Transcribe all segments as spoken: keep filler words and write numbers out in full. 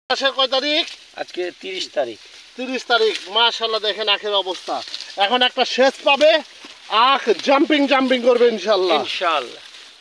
মাসের কয় তারিখ? আজকে তিরিশ তারিখ। তিরিশ তারিখ। মাশাআল্লাহ দেখেন আখের অবস্থা। এখন একটা সেচ পাবে, আখ জাম্পিং জাম্পিং করবে ইনশাআল্লাহ ইনশাআল্লাহ।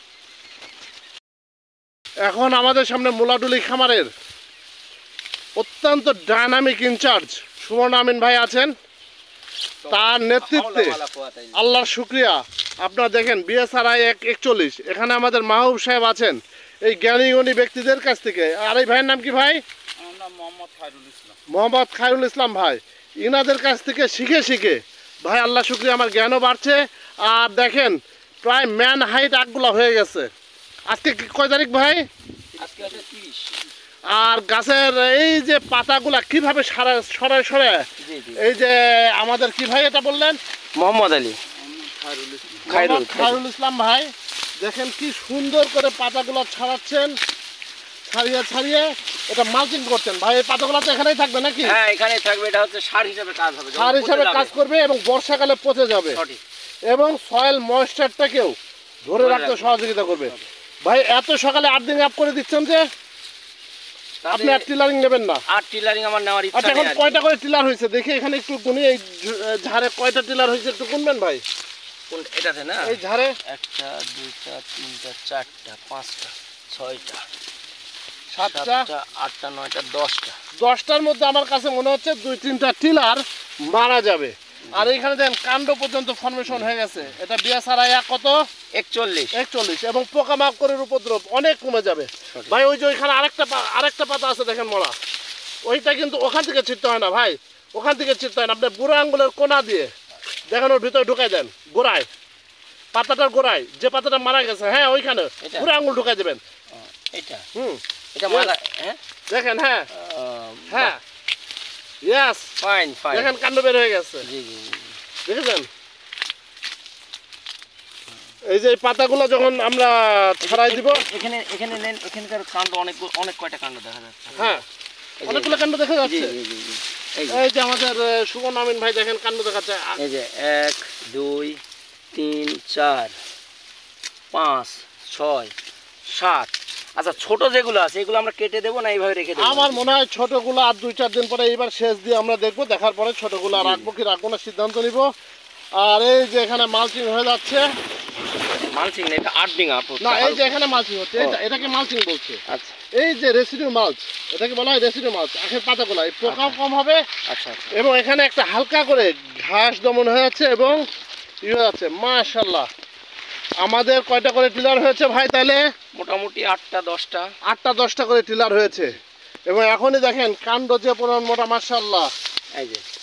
এখন আমাদের সামনে মুলাডুলি খামারের অত্যন্ত ডাইনামিক ইনচার্জ সুমন আমিন ভাই আছেন। তার নেতৃত্বে আল্লাহর শুকরিয়া। আপনারা দেখেন বিএসআরআই এক একচল্লিশ, এখানে আমাদের মাহবুব সাহেব আছেন এই জ্ঞানী গণী ব্যক্তিদের কাছ থেকে। আর এই ভাইয়ের নাম কি ভাই? মোহাম্মদ খায়রুল ইসলাম। মোহাম্মদ খায়রুল ইসলাম ভাই। ইনাদের কাছ থেকে শিখে শিখে ভাই আল্লাহ শুকরিয়া আমার জ্ঞানও বাড়ছে। আর দেখেন প্রায় ম্যান হাইট আখগুলা হয়ে গেছে। আজকে কয় তারিখ ভাই? আজকে আছে তিরিশ। আর গাছের এই যে পাতাগুলা কিভাবে সরে সরে এই যে আমাদের কি ভাই এটা বললেন? মোহাম্মদ আলী খায়রুল খায়রুল ইসলাম ভাই দেখেন কি সুন্দর করে পাতাগুলো ছাড়াচ্ছেন, ছাড়িয়ে ছাড়িয়ে এটা মালচিং করছেন ভাই। এই পাতাগুলো তো এখানেই থাকবে নাকি? হ্যাঁ এখানেই থাকবে। এটা হচ্ছে সার হিসেবে কাজ হবে, সার হিসেবে কাজ করবে এবং বর্ষাকালে পচে যাবে এবং সয়েল ময়েশ্চারটাকেও ধরে রাখতে সহযোগিতা করবে। ভাই এত সকালে আট দিন আপ করে দিচ্ছেন যে আপনি আর টিলারিং নেবেন না? আর টিলারিং আমার নেওয়ার ইচ্ছা আচ্ছা, নেই। এখন কয়টা করে টিলার হয়েছে দেখি এখানে একটু গুনি। এই ঝাড়ে কয়টা টিলার হয়েছে একটু গুনবেন ভাই? কোন এটাতে না? এই ঝাড়ে একটা দুইটা তিনটা চারটা পাঁচটা ছয়টা সাতটা আটটা নয়টা দশটা। দশটার মধ্যে আমার কাছে মনে হচ্ছে দুই তিনটা টিলার মারা যাবে। আর এখানে দেখেন কাণ্ড পর্যন্ত ফর্মেশন হয়ে গেছে। এটা বিএসআরআই কত? একচল্লিশ একচল্লিশ। এবং পোকামাকড়ের উপদ্রব অনেক কমে যাবে ভাই। ওই যে ওইখানে আরেকটা আরেকটা পাতা আছে দেখেন মরা, ওইটা কিন্তু ওখান থেকে ছিটতে হয় না ভাই, ওখান থেকে ছিটতে হয় না। আপনি বুড়ো আঙ্গুলের কোনা দিয়ে দেখেন ওর ভিতরে ঢুকাই দেন, গোড়ায় পাতাটার গোড়ায় যে পাতাটা মারা গেছে, হ্যাঁ ওইখানে বুড়ো আঙ্গুল ঢুকাই দেবেন। এটা হুম এটা মারা, হ্যাঁ দেখেন, হ্যাঁ হ্যাঁ ইয়েস ফাইন ফাইন। দেখেন কাণ্ড বের হয়ে গেছে। জি জি দেখেছেন? এই যে পাতাগুলো যখন আমরা ছড়াই দিব এখানে এখানে নেন, এখানকার কাণ্ড অনেক অনেক কয়টা কাণ্ড দেখা যাচ্ছে। হ্যাঁ অনেকগুলো কাণ্ড দেখা যাচ্ছে। জি জি জি। এই যে আমাদের সুমন আমিন ভাই দেখেন কাণ্ড দেখাচ্ছে। এই যে এক দুই তিন চার পাঁচ ছয় সাত। আচ্ছা ছোট যেগুলো আছে এগুলো আমরা কেটে দেবো না এইভাবে রেখে দেবো? আমার মনে হয় ছোটগুলো আর দুই চার দিন পরে এইবার শেষ দিয়ে আমরা দেখবো, দেখার পরে ছোটগুলো রাখবো কি রাখবো না সিদ্ধান্ত নিব। আর এই যে এখানে মালচিং হয়ে যাচ্ছে। মালচিং না, এটা আর্থিং আপ। না এই যে এখানে মালচিং হচ্ছে, এটাকে মালচিং বলছে। আচ্ছা এই যে রেসিডিউ মালচ, এটাকে বলা হয় রেসিডিউ মালচ। আখের পাতাগুলো এই পোকাও কম হবে। আচ্ছা আচ্ছা। এবং এখানে একটা হালকা করে ঘাস দমন হয়ে যাচ্ছে এবং ই হয়ে যাচ্ছে। মাশাআল্লাহ আমাদের কয়টা করে টিলার হয়েছে ভাই তাহলে? মোটামুটি আটটা দশটা আটটা দশটা করে টিলার হয়েছে। এবং এখনই দেখেন কাণ্ড যে পরিমাণ মোটা, মাশাআল্লাহ। এই যে